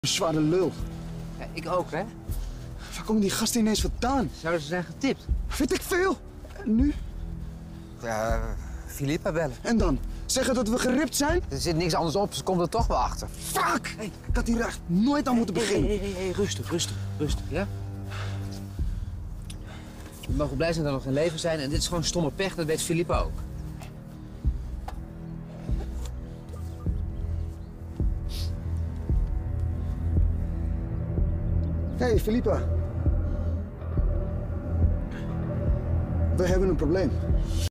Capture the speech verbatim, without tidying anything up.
Een zware lul. Ja, ik ook, hè? Waar komen die gasten ineens vandaan? Zouden ze zijn getipt? Weet ik veel. En nu? Ja, Filippa bellen. En dan? Zeggen dat we geript zijn? Er zit niks anders op, ze komt er toch wel achter. Fuck! Hey, ik had hier echt nooit aan moeten beginnen. Hé, hé, hé, rustig, rustig, rustig, ja? We mogen blij zijn dat we nog in leven zijn en dit is gewoon stomme pech, dat weet Filippa ook. Hey, Filippa. We hebben een probleem.